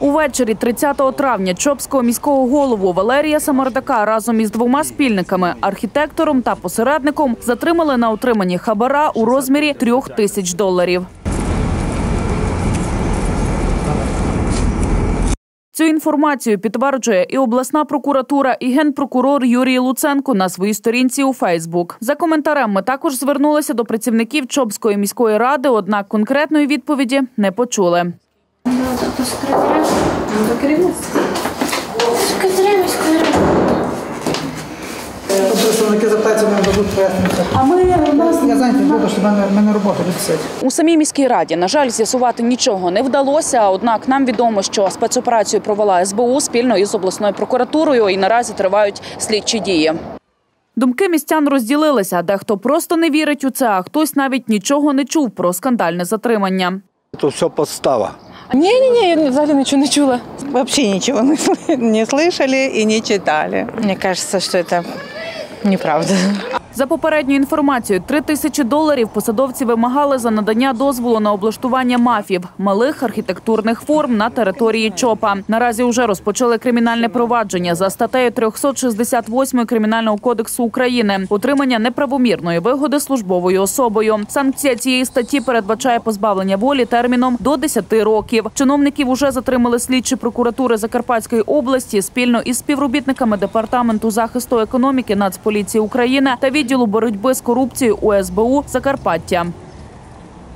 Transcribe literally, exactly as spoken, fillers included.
Увечері тридцятого травня Чопського міського голову Валерія Самардака разом із двома спільниками – архітектором та посередником – затримали на отриманні хабара у розмірі трьох тисяч доларів. Цю інформацію підтверджує і обласна прокуратура, і генпрокурор Юрій Луценко на своїй сторінці у Фейсбук. За коментарем ми також звернулися до працівників Чопської міської ради, однак конкретної відповіді не почули. До секретаря, до керівництва. Секретаря міської ради. Представники запитаються, мене дадуть пояснення. А ми, у нас... Я зайнятий буду, що в мене, в мене робота відсить. У самій міській раді, на жаль, з'ясувати нічого не вдалося, однак нам відомо, що спецоперацію провела ес бе у спільно із обласною прокуратурою і наразі тривають слідчі дії. Думки містян розділилися. Дехто просто не вірить у це, а хтось навіть нічого не чув про скандальне затримання. Це все підстава. Ні-ні-ні, я взагалі нічого не чула. Вообще ничего не слышали и не читали. Мне кажется, что это неправда. За попередньою інформацією, три тисячі доларів посадовці вимагали за надання дозволу на облаштування мафів – малих архітектурних форм на території ЧОПа. Наразі вже розпочали кримінальне провадження за статтею триста шістдесят восьмою Кримінального кодексу України – отримання неправомірної вигоди службовою особою. Санкція цієї статті передбачає позбавлення волі терміном до десяти років. Чиновників уже затримали слідчі прокуратури Закарпатської області спільно із співробітниками Департаменту захисту економіки Нацполіції України та відділу боротьби з корупцією у ес бе у Закарпаття.